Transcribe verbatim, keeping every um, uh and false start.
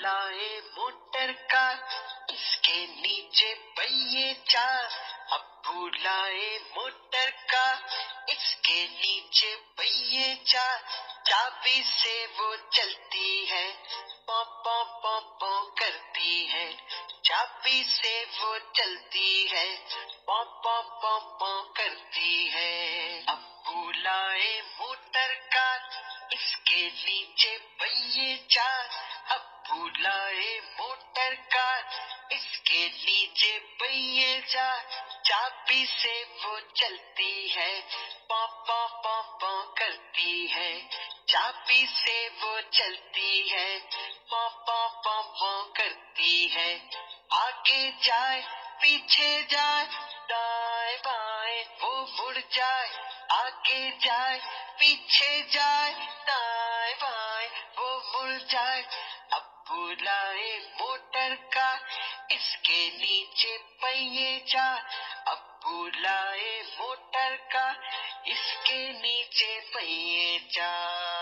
लाए मोटर का, इसके नीचे पहिए चार। अब्बू लाए मोटर का, इसके नीचे पहिए चार। चाबी से वो चलती है, पौ पौ पौ पौ करती है। चाबी से वो चलती है, पौ पौ पौ पौ करती है। अब्बू लाए मोटर का, इसके नीचे पहिए चार। अब्बू लाए मोटर का, इसके नीचे पहिए चार। चाबी से वो चलती है, पौ पौ पौ पौ करती है। चाबी से वो चलती है, पौ पौ पौ पौ करती है। आगे जाए पीछे जाए, दाएं बाएं वो मुड़ जाए। आगे जाए पीछे जाए, दाएं बाएं वो मुड़ जाए। अब्बू लाए मोटर का, इसके नीचे पहिए चार। अब्बू लाए मोटर का, इसके नीचे पहिए चार।